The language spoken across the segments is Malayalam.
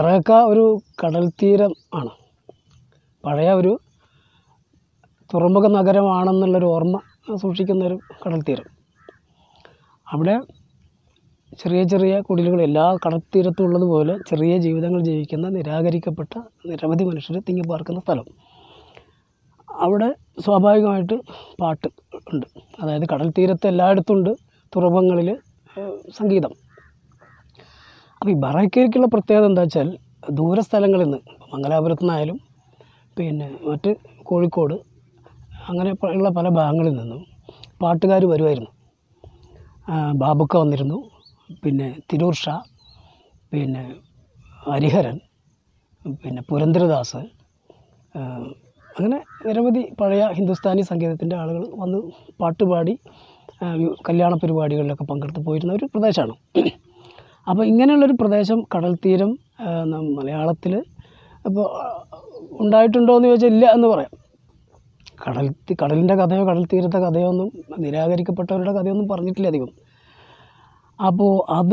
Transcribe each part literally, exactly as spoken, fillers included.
ബറേക്ക ഒരു കടൽ തീരം ആണ്. പഴയ ഒരു തുറമുഖ നഗരമാണെന്നുള്ളൊരു ഓർമ്മ സൂക്ഷിക്കുന്നൊരു കടൽ തീരം. അവിടെ ചെറിയ ചെറിയ കുടിലുകൾ എല്ലാ കടൽ തീരത്തും ഉള്ളതുപോലെ ചെറിയ ജീവിതങ്ങൾ ജീവിക്കുന്ന നിരാകരിക്കപ്പെട്ട നിരവധി മനുഷ്യർ തിങ്ങിപ്പാർക്കുന്ന സ്ഥലം. അവിടെ സ്വാഭാവികമായിട്ട് പാട്ട് ഉണ്ട്. അതായത് കടൽ തീരത്ത് എല്ലായിടത്തും ഉണ്ട് തുറമുഖങ്ങളിൽ സംഗീതം. അപ്പോൾ ഈ ബറേക്കയ്ക്കുള്ള പ്രത്യേകത എന്താ വെച്ചാൽ ദൂരസ്ഥലങ്ങളിൽ നിന്ന് മംഗലാപുരത്തു നിന്നായാലും പിന്നെ മറ്റ് കോഴിക്കോട് അങ്ങനെ ഉള്ള പല ഭാഗങ്ങളിൽ നിന്നും പാട്ടുകാർ വരുമായിരുന്നു. ബാബുക്ക വന്നിരുന്നു, പിന്നെ തിരൂർ ഷാ, പിന്നെ ഹരിഹരൻ, പിന്നെ പുരന്ദരദാസ്, അങ്ങനെ നിരവധി പഴയ ഹിന്ദുസ്ഥാനി സംഗീതത്തിൻ്റെ ആളുകൾ വന്ന് പാട്ടുപാടി കല്യാണ പരിപാടികളിലൊക്കെ പങ്കെടുത്ത് പോയിരുന്ന ഒരു പ്രദേശമാണ്. അപ്പോൾ ഇങ്ങനെയുള്ളൊരു പ്രദേശം കടൽ തീരം മലയാളത്തിൽ ഇപ്പോൾ ഉണ്ടായിട്ടുണ്ടോ എന്ന് ചോദിച്ചാൽ ഇല്ല എന്ന് പറയാം. കടൽ കടലിൻ്റെ കഥയോ കടൽ തീരത്തെ കഥയോ ഒന്നും നിരാകരിക്കപ്പെട്ടവരുടെ കഥയൊന്നും പറഞ്ഞിട്ടില്ല അധികം. അപ്പോൾ അത്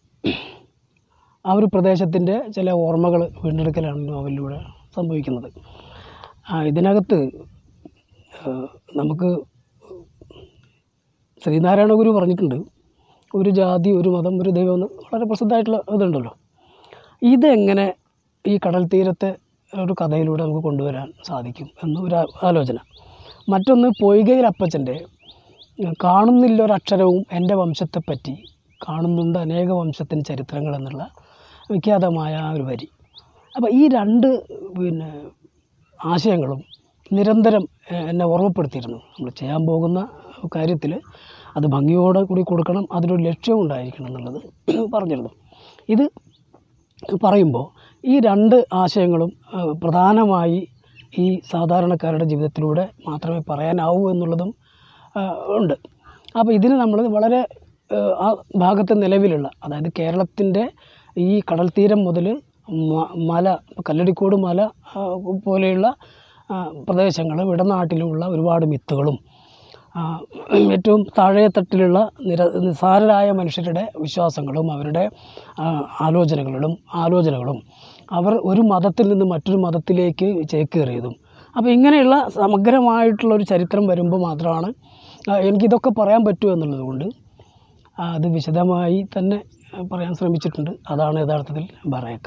ആ ഒരു പ്രദേശത്തിൻ്റെ ചില ഓർമ്മകൾ വീണ്ടെടുക്കലാണ് നോവലിലൂടെ സംഭവിക്കുന്നത്. ഇതിനകത്ത് നമുക്ക് ശ്രീനാരായണ ഗുരു പറഞ്ഞിട്ടുണ്ട്, ഒരു ജാതി ഒരു മതം ഒരു ദൈവം എന്ന് വളരെ പ്രസിദ്ധമായിട്ടുള്ള ഇതുണ്ടല്ലോ. ഇതെങ്ങനെ ഈ കടൽ തീരത്തെ ഒരു കഥയിലൂടെ നമുക്ക് കൊണ്ടുവരാൻ സാധിക്കും എന്നൊരു ആലോചന. മറ്റൊന്ന് പൊയ്കയിൽ അപ്പച്ചൻ്റെ കാണുന്നില്ല ഒരക്ഷരവും എൻ്റെ വംശത്തെപ്പറ്റി, കാണുന്നുണ്ട് അനേക വംശത്തിൻ്റെ ചരിത്രങ്ങൾ എന്നുള്ള വിഖ്യാതമായ ആ ഒരു വരി. അപ്പോൾ ഈ രണ്ട് പിന്നെ ആശയങ്ങളും നിരന്തരം എന്നെ ഓർമ്മപ്പെടുത്തിയിരുന്നു. നമ്മൾ ചെയ്യാൻ പോകുന്ന കാര്യത്തിൽ അത് ഭംഗിയോടെ കൂടി കൊടുക്കണം, അതിനൊരു ലക്ഷ്യം ഉണ്ടായിരിക്കണം എന്നുള്ളത് പറഞ്ഞിരുന്നു. ഇത് പറയുമ്പോൾ ഈ രണ്ട് ആശയങ്ങളും പ്രധാനമായി ഈ സാധാരണക്കാരുടെ ജീവിതത്തിലൂടെ മാത്രമേ പറയാനാവൂ എന്നുള്ളതും ഉണ്ട്. അപ്പോൾ ഇതിന് നമ്മൾ വളരെ ആ ഭാഗത്ത് നിലവിലുള്ള, അതായത് കേരളത്തിൻ്റെ ഈ കടൽ തീരം മുതൽ മല കല്ലടിക്കോട് മല പോലെയുള്ള പ്രദേശങ്ങൾ ഇടനാട്ടിലുള്ള ഒരുപാട് മിത്തുകളും ഏറ്റവും താഴെത്തട്ടിലുള്ള നിര നിസ്സാരരായ മനുഷ്യരുടെ വിശ്വാസങ്ങളും അവരുടെ ആലോചനകളും ആലോചനകളും അവർ ഒരു മതത്തിൽ നിന്ന് മറ്റൊരു മതത്തിലേക്ക് ചേക്കേറിയതും. അപ്പോൾ ഇങ്ങനെയുള്ള സമഗ്രമായിട്ടുള്ളൊരു ചരിത്രം വരുമ്പോൾ മാത്രമാണ് എനിക്കിതൊക്കെ പറയാൻ പറ്റൂ എന്നുള്ളത് കൊണ്ട് അത് വിശദമായി തന്നെ പറയാൻ ശ്രമിച്ചിട്ടുണ്ട്. അതാണ് യഥാർത്ഥത്തിൽ ബറേക്ക.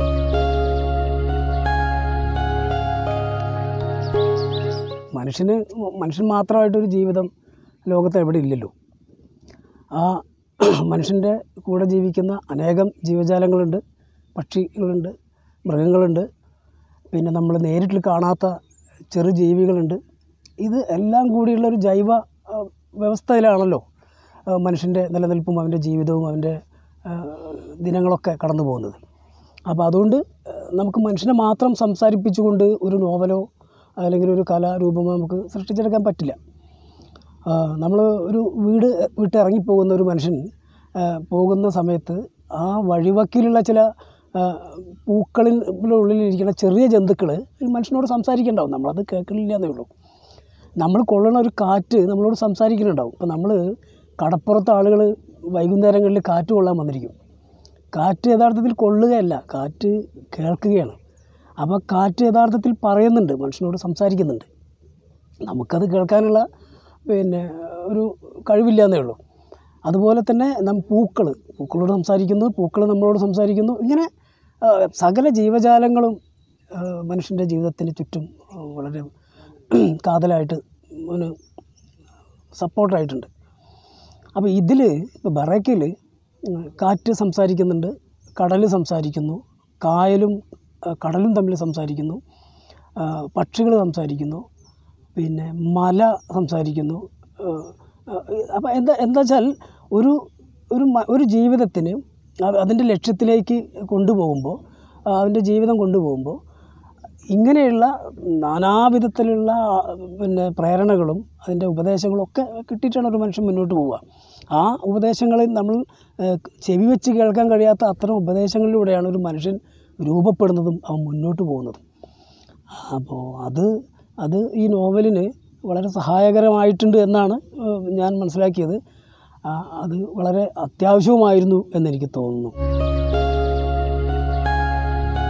മനുഷ്യന് മനുഷ്യൻ മാത്രമായിട്ടൊരു ജീവിതം ലോകത്ത് എവിടെ ഇല്ലല്ലോ. ആ മനുഷ്യൻ്റെ കൂടെ ജീവിക്കുന്ന അനേകം ജീവജാലങ്ങളുണ്ട്, പക്ഷികളുണ്ട്, മൃഗങ്ങളുണ്ട്, പിന്നെ നമ്മൾ നേരിട്ട് കാണാത്ത ചെറു ജീവികളുണ്ട്. ഇത് എല്ലാം കൂടിയുള്ളൊരു ജൈവ വ്യവസ്ഥയിലാണല്ലോ മനുഷ്യൻ്റെ നിലനിൽപ്പും അവൻ്റെ ജീവിതവും അവൻ്റെ ദിനങ്ങളൊക്കെ കടന്നു പോകുന്നത്. അപ്പോൾ അതുകൊണ്ട് നമുക്ക് മനുഷ്യനെ മാത്രം സംസാരിപ്പിച്ചുകൊണ്ട് ഒരു നോവലോ അല്ലെങ്കിൽ ഒരു കലാരൂപമോ നമുക്ക് സൃഷ്ടിച്ചെടുക്കാൻ പറ്റില്ല. നമ്മൾ ഒരു വീട് വിട്ട് ഇറങ്ങിപ്പോകുന്ന ഒരു മനുഷ്യൻ പോകുന്ന സമയത്ത് ആ വഴിവക്കിലുള്ള ചില പൂക്കളിൻ്റെ ഉള്ളിലിരിക്കുന്ന ചെറിയ ജന്തുക്കൾ മനുഷ്യനോട് സംസാരിക്കുന്നുണ്ടാവും. നമ്മളത് കേൾക്കണില്ല എന്നേ ഉള്ളൂ. നമ്മൾ കൊള്ളുന്ന ഒരു കാറ്റ് നമ്മളോട് സംസാരിക്കുന്നുണ്ടാവും. ഇപ്പോൾ നമ്മൾ കടപ്പുറത്ത് ആളുകൾ വൈകുന്നേരങ്ങളിൽ കാറ്റ് കൊള്ളാൻ വന്നിരിക്കും. കാറ്റ് യഥാർത്ഥത്തിൽ കൊള്ളുകയല്ല, കാറ്റ് കേൾക്കുകയാണ്. അപ്പോൾ കാറ്റ് യഥാർത്ഥത്തിൽ പറയുന്നുണ്ട്, മനുഷ്യനോട് സംസാരിക്കുന്നുണ്ട്. നമുക്കത് കേൾക്കാനുള്ള പിന്നെ ഒരു കഴിവില്ല എന്നേ ഉള്ളൂ. അതുപോലെ തന്നെ നം പൂക്കൾ പൂക്കളോട് സംസാരിക്കുന്നു, പൂക്കൾ നമ്മളോട് സംസാരിക്കുന്നു. ഇങ്ങനെ സകല ജീവജാലങ്ങളും മനുഷ്യൻ്റെ ജീവിതത്തിന് ചുറ്റും വളരെ കാതലായിട്ട് ഒരു സപ്പോർട്ടായിട്ടുണ്ട്. അപ്പോൾ ഇതിൽ ഇപ്പോൾ ബറേക്കയിൽ കാറ്റ് സംസാരിക്കുന്നുണ്ട്, കടൽ സംസാരിക്കുന്നു, കായലും കടലും തമ്മിൽ സംസാരിക്കുന്നു, പക്ഷികൾ സംസാരിക്കുന്നു, പിന്നെ മല സംസാരിക്കുന്നു. അപ്പോൾ എന്താ എന്താ വെച്ചാൽ ഒരു ഒരു ഒരു ജീവിതത്തിന് അതിൻ്റെ ലക്ഷ്യത്തിലേക്ക് കൊണ്ടുപോകുമ്പോൾ അതിൻ്റെ ജീവിതം കൊണ്ടുപോകുമ്പോൾ ഇങ്ങനെയുള്ള നാനാവിധത്തിലുള്ള പിന്നെ പ്രേരണകളും അതിൻ്റെ ഉപദേശങ്ങളും ഒക്കെ കിട്ടിയിട്ടാണ് ഒരു മനുഷ്യൻ മുന്നോട്ട് പോവുക. ആ ഉപദേശങ്ങളിൽ നമ്മൾ ചെവി വെച്ച് കേൾക്കാൻ കഴിയാത്ത അത്തരം ഉപദേശങ്ങളിലൂടെയാണ് ഒരു മനുഷ്യൻ രൂപപ്പെടുന്നതും അവൻ മുന്നോട്ട് പോകുന്നതും. അപ്പോൾ അത് അത് ഈ നോവലിന് വളരെ സഹായകരമായിട്ടുണ്ട് എന്നാണ് ഞാൻ മനസ്സിലാക്കിയത്. അത് വളരെ അത്യാവശ്യവുമായിരുന്നു എന്നെനിക്ക് തോന്നുന്നു.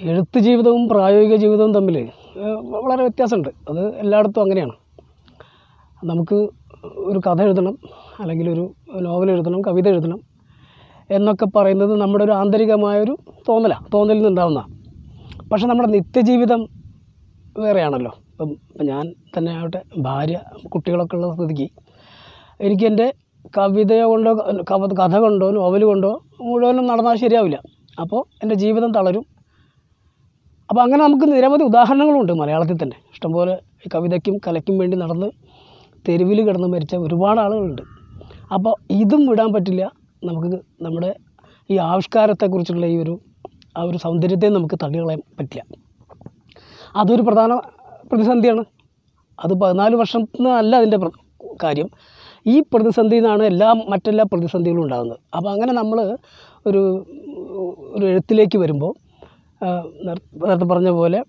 എഴുത്ത് ജീവിതവും പ്രായോഗിക ജീവിതവും തമ്മിൽ വളരെ വ്യത്യാസമുണ്ട്. അത് എല്ലായിടത്തും അങ്ങനെയാണ്. നമുക്ക് ഒരു കഥ എഴുതണം, അല്ലെങ്കിൽ ഒരു നോവൽ എഴുതണം, കവിത എഴുതണം എന്നൊക്കെ പറയുന്നത് നമ്മുടെ ഒരു ആന്തരികമായൊരു തോന്നലാണ്, തോന്നലിൽ നിന്നുണ്ടാവുന്നതാണ്. പക്ഷെ നമ്മുടെ നിത്യജീവിതം വേറെയാണല്ലോ. ഇപ്പം ഇപ്പം ഞാൻ തന്നെ ആവട്ടെ, ഭാര്യ, കുട്ടികളൊക്കെ ഉള്ള സ്ഥിതിക്ക് എനിക്ക് എൻ്റെ കവിതയോ കൊണ്ടോ കഥ കൊണ്ടോ നോവൽ കൊണ്ടോ മുഴുവനും നടന്നാൽ ശരിയാവില്ല. അപ്പോൾ എൻ്റെ ജീവിതം തളരും. അപ്പോൾ അങ്ങനെ നമുക്ക് നിരവധി ഉദാഹരണങ്ങളുണ്ട് മലയാളത്തിൽ തന്നെ. ഇഷ്ടംപോലെ കവിതയ്ക്കും കലയ്ക്കും വേണ്ടി നടന്ന് തെരുവിൽ കിടന്ന് മരിച്ച ഒരുപാട് ആളുകളുണ്ട്. അപ്പോൾ ഇതും വിടാൻ പറ്റില്ല. നമുക്ക് നമ്മുടെ ഈ ആവിഷ്കാരത്തെക്കുറിച്ചുള്ള ഈ ഒരു ആ ഒരു സൗന്ദര്യത്തെ നമുക്ക് തള്ളികളയാൻ പറ്റില്ല. അതൊരു പ്രധാന പ്രതിസന്ധിയാണ്. അത് പതിനാല് വർഷത്തിനല്ല അതിൻ്റെ കാര്യം. ഈ പ്രതിസന്ധിയിൽ നിന്നാണ് എല്ലാ മറ്റെല്ലാ പ്രതിസന്ധികളും ഉണ്ടാകുന്നത്. അപ്പോൾ അങ്ങനെ നമ്മൾ ഒരു ഒരു എഴുത്തിലേക്ക് വരുമ്പോൾ നേരത്തെ പറഞ്ഞ പോലെ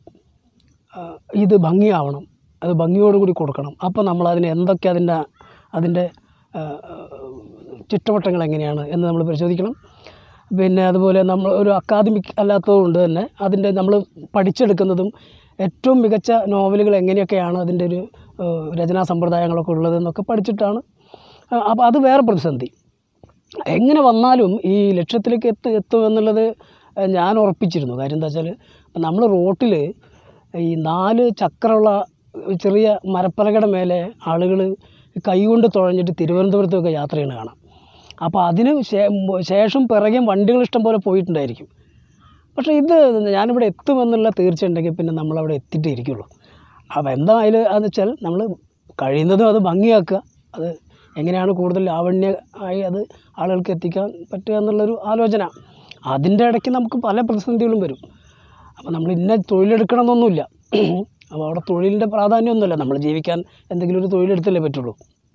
ഇത് ഭംഗിയാവണം, അത് ഭംഗിയോടുകൂടി കൊടുക്കണം. അപ്പോൾ നമ്മളതിന് എന്തൊക്കെ അതിൻ്റെ അതിൻ്റെ ചുറ്റുവട്ടങ്ങൾ എങ്ങനെയാണ് എന്ന് നമ്മൾ പരിശോധിക്കണം. പിന്നെ അതുപോലെ നമ്മൾ ഒരു അക്കാദമിക് അല്ലാത്തതുകൊണ്ട് തന്നെ അതിൻ്റെ നമ്മൾ പഠിച്ചെടുക്കുന്നതും ഏറ്റവും മികച്ച നോവലുകൾ എങ്ങനെയൊക്കെയാണ് അതിൻ്റെ ഒരു രചനാ സമ്പ്രദായങ്ങളൊക്കെ ഉള്ളതെന്നൊക്കെ പഠിച്ചിട്ടാണ്. അപ്പോൾ അത് വേറെ പ്രതിസന്ധി. എങ്ങനെ വന്നാലും ഈ ലക്ഷ്യത്തിലേക്ക് എത്ത് എത്തുമെന്നുള്ളത് ഞാൻ ഉറപ്പിച്ചിരുന്നു. കാര്യം എന്താ വെച്ചാൽ, നമ്മൾ റോട്ടിൽ ഈ നാല് ചക്രമുള്ള ചെറിയ മരപ്പലകയുടെ മേലെ ആളുകൾ കൈകൊണ്ട് തുഴഞ്ഞിട്ട് തിരുവനന്തപുരത്തൊക്കെ യാത്ര ചെയ്യണ കാണാം. അപ്പോൾ അതിന് ശേഷം പിറകെ വണ്ടികൾ ഇഷ്ടം പോലെ പോയിട്ടുണ്ടായിരിക്കും. പക്ഷേ ഇത് ഞാനിവിടെ എത്തുമെന്നുള്ള തീർച്ച ഉണ്ടെങ്കിൽ പിന്നെ നമ്മളവിടെ എത്തിയിട്ടേ ഇരിക്കുള്ളൂ. അപ്പോൾ എന്തായാലും അതെന്ന് വെച്ചാൽ നമ്മൾ കഴിയുന്നതും അത് ഭംഗിയാക്കുക, അത് എങ്ങനെയാണ് കൂടുതൽ ലാവണ്യമായി അത് ആളുകൾക്ക് എത്തിക്കാൻ പറ്റുക എന്നുള്ളൊരു ആലോചന. അതിൻ്റെ ഇടയ്ക്ക് നമുക്ക് പല പ്രതിസന്ധികളും വരും. അപ്പോൾ നമ്മൾ ഇന്ന തൊഴിലെടുക്കണമെന്നൊന്നുമില്ല. അപ്പോൾ അവിടെ തൊഴിലിൻ്റെ പ്രാധാന്യമൊന്നുമില്ല. നമ്മൾ ജീവിക്കാൻ എന്തെങ്കിലും ഒരു തൊഴിലെടുത്തല്ലേ പറ്റുള്ളൂ.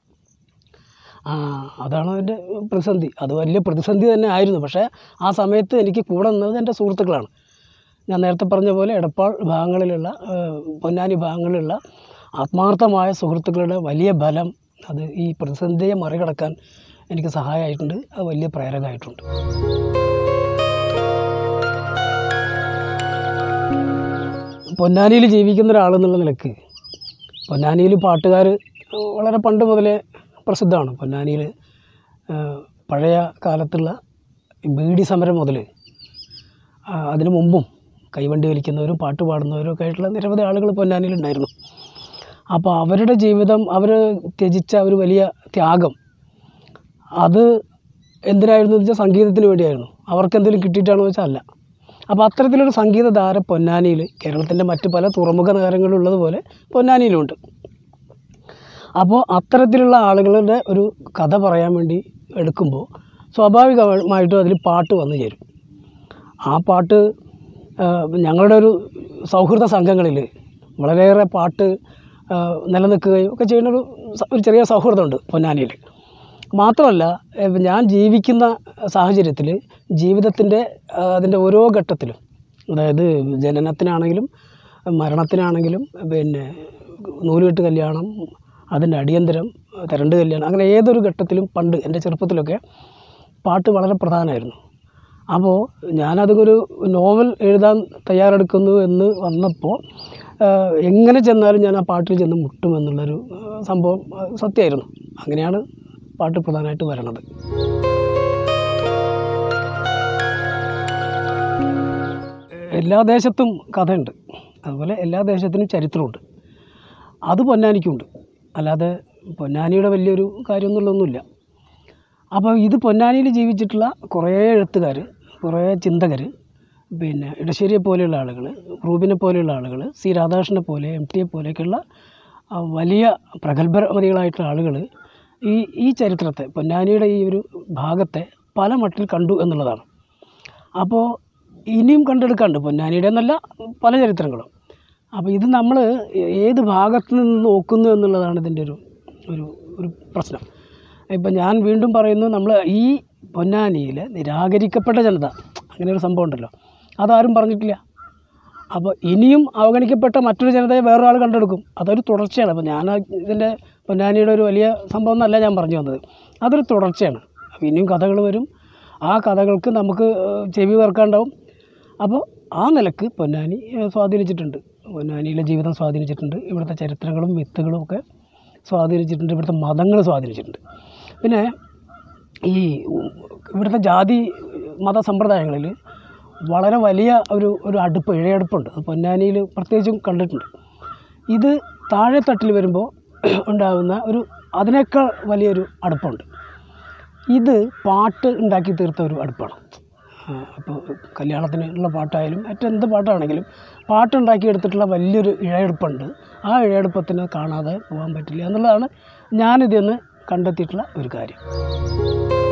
ആ അതാണ് അതിൻ്റെ പ്രതിസന്ധി. അത് വലിയ പ്രതിസന്ധി തന്നെ ആയിരുന്നു. പക്ഷേ ആ സമയത്ത് എനിക്ക് കൂടെ നിന്നത് എൻ്റെ സുഹൃത്തുക്കളാണ്. ഞാൻ നേരത്തെ പറഞ്ഞ പോലെ എടപ്പാൾ ഭാഗങ്ങളിലുള്ള പൊന്നാനി ഭാഗങ്ങളിലുള്ള ആത്മാർത്ഥമായ സുഹൃത്തുക്കളുടെ വലിയ ബലം അത് ഈ പ്രതിസന്ധിയെ മറികടക്കാൻ എനിക്ക് സഹായമായിട്ടുണ്ട്. അത് വലിയ പ്രേരകമായിട്ടുണ്ട്. പൊന്നാനിയിൽ ജീവിക്കുന്ന ഒരാളെന്നുള്ള നിലക്ക് പൊന്നാനിയിൽ പാട്ടുകാർ വളരെ പണ്ട് മുതലേ പ്രസിദ്ധമാണ്. പൊന്നാനിയിൽ പഴയ കാലത്തുള്ള ബീഡി സമരം മുതൽ അതിനു മുമ്പും കൈവണ്ടി വലിക്കുന്നവരും പാട്ട് പാടുന്നവരും ഒക്കെ ആയിട്ടുള്ള നിരവധി ആളുകൾ പൊന്നാനിയിലുണ്ടായിരുന്നു. അപ്പോൾ അവരുടെ ജീവിതം, അവർ ത്യജിച്ച ഒരു വലിയ ത്യാഗം, അത് എന്തിനായിരുന്നു വെച്ചാൽ സംഗീതത്തിന് വേണ്ടിയായിരുന്നു. അവർക്ക് എന്തെങ്കിലും കിട്ടിയിട്ടാണെന്ന് വെച്ചാൽ അല്ല. അപ്പോൾ അത്തരത്തിലൊരു സംഗീതധാര പൊന്നാനിയിൽ, കേരളത്തിൻ്റെ മറ്റ് പല തുറമുഖ നഗരങ്ങളിലുള്ളതുപോലെ പൊന്നാനിയിലുണ്ട്. അപ്പോൾ അത്തരത്തിലുള്ള ആളുകളുടെ ഒരു കഥ പറയാൻ വേണ്ടി എടുക്കുമ്പോൾ സ്വാഭാവികമായിട്ടും അതിൽ പാട്ട് വന്നു ചേരും. ആ പാട്ട് ഞങ്ങളുടെ ഒരു സൗഹൃദ സംഘങ്ങളിൽ വളരെയേറെ പാട്ട് നിലനിൽക്കുകയും ഒക്കെ ചെയ്യുന്നൊരു ഒരു ചെറിയ സൗഹൃദമുണ്ട് പൊന്നാനിയിൽ. മാത്രമല്ല, ഞാൻ ജീവിക്കുന്ന സാഹചര്യത്തിൽ ജീവിതത്തിൻ്റെ അതിൻ്റെ ഓരോ ഘട്ടത്തിലും, അതായത് ജനനത്തിനാണെങ്കിലും മരണത്തിനാണെങ്കിലും പിന്നെ നൂലുകെട്ട് കല്യാണം, അതിൻ്റെ അടിയന്തരം, തരണ്ട് കല്യാണം, അങ്ങനെ ഏതൊരു ഘട്ടത്തിലും പണ്ട് എൻ്റെ ചെറുപ്പത്തിലൊക്കെ പാട്ട് വളരെ പ്രധാനമായിരുന്നു. അപ്പോൾ ഞാനതൊരു നോവൽ എഴുതാൻ തയ്യാറെടുക്കുന്നു എന്ന് വന്നപ്പോൾ എങ്ങനെ ചെന്നാലും ഞാൻ ആ പാട്ടിൽ ചെന്ന് മുട്ടുമെന്നുള്ളൊരു സംഭവം സത്യമായിരുന്നു. അങ്ങനെയാണ് പാട്ട് പ്രധാനമായിട്ട് വരണത്. എല്ലാ ദേശത്തും കഥയുണ്ട്, അതുപോലെ എല്ലാ ദേശത്തിനും ചരിത്രമുണ്ട്. അത് പൊന്നാനിക്കുണ്ട്. അല്ലാതെ പൊന്നാനിയുടെ വലിയൊരു കാര്യം എന്നുള്ളതൊന്നുമില്ല. അപ്പോൾ ഇത് പൊന്നാനിയിൽ ജീവിച്ചിട്ടുള്ള കുറേ എഴുത്തുകാർ, കുറേ ചിന്തകർ, പിന്നെ ഇടശ്ശേരിയെ പോലെയുള്ള ആളുകൾ, റൂബിനെ പോലെയുള്ള ആളുകൾ, സി രാധാകൃഷ്ണനെ പോലെ, എം ടിയെ പോലെയൊക്കെയുള്ള വലിയ പ്രഗത്ഭമതികളായിട്ടുള്ള ആളുകൾ ഈ ഈ ചരിത്രത്തെ, പൊന്നാനിയുടെ ഈ ഒരു ഭാഗത്തെ പല മട്ടിൽ കണ്ടു എന്നുള്ളതാണ്. അപ്പോൾ ഇനിയും കണ്ടെടുക്കാണ്ട് പൊന്നാനിയുടെ എന്നല്ല പല ചരിത്രങ്ങളും. അപ്പോൾ ഇത് നമ്മൾ ഏത് ഭാഗത്ത് നിന്ന് നോക്കുന്നു എന്നുള്ളതാണ് ഇതിൻ്റെ ഒരു ഒരു ഒരു പ്രശ്നം. ഇപ്പം ഞാൻ വീണ്ടും പറയുന്നു, നമ്മൾ ഈ പൊന്നാനിയിലെ നിരാകരിക്കപ്പെട്ട ജനത, അങ്ങനെ ഒരു സംഭവം ഉണ്ടല്ലോ, അതാരും പറഞ്ഞിട്ടില്ല. അപ്പോൾ ഇനിയും അവഗണിക്കപ്പെട്ട മറ്റൊരു ജനതയെ വേറൊരാൾ കണ്ടെടുക്കും. അതൊരു തുടർച്ചയാണ്. അപ്പോൾ ഞാൻ ഇതിൻ്റെ പൊന്നാനിയുടെ ഒരു വലിയ സംഭവം എന്നല്ല ഞാൻ പറഞ്ഞു വന്നത്, അതൊരു തുടർച്ചയാണ്. അപ്പോൾ ഇനിയും കഥകൾ വരും. ആ കഥകൾക്ക് നമുക്ക് ചെവി വേർക്കാണ്ടാവും. അപ്പോൾ ആ നിലക്ക് പൊന്നാനി സ്വാധീനിച്ചിട്ടുണ്ട്. പൊന്നാനിയിലെ ജീവിതം സ്വാധീനിച്ചിട്ടുണ്ട്. ഇവിടുത്തെ ചരിത്രങ്ങളും മിത്തുകളും ഒക്കെ സ്വാധീനിച്ചിട്ടുണ്ട്. ഇവിടുത്തെ മതങ്ങൾ സ്വാധീനിച്ചിട്ടുണ്ട്. പിന്നെ ഈ ഇവിടുത്തെ ജാതി മത സമ്പ്രദായങ്ങളിൽ വളരെ വലിയ ഒരു ഒരു അടുപ്പ്, ഇഴയടുപ്പുണ്ട്. അത് പൊന്നാനിയിൽ പ്രത്യേകിച്ചും കണ്ടിട്ടുണ്ട്. ഇത് താഴെ തട്ടിൽ വരുമ്പോൾ ഉണ്ടാകുന്ന ഒരു അതിനേക്കാൾ വലിയൊരു അടുപ്പുണ്ട്. ഇത് പാട്ട് ഉണ്ടാക്കി തീർത്ത ഒരു അടുപ്പാണ്. അപ്പോൾ കല്യാണത്തിനുള്ള പാട്ടായാലും മറ്റെന്ത് പാട്ടാണെങ്കിലും പാട്ടുണ്ടാക്കി എടുത്തിട്ടുള്ള വലിയൊരു ഇഴയെടുപ്പുണ്ട്. ആ ഇഴയെടുപ്പത്തിന് കാണാതെ പോകാൻ പറ്റില്ല എന്നുള്ളതാണ് ഞാനിതിൽ നിന്ന് കണ്ടെത്തിയിട്ടുള്ള ഒരു കാര്യം.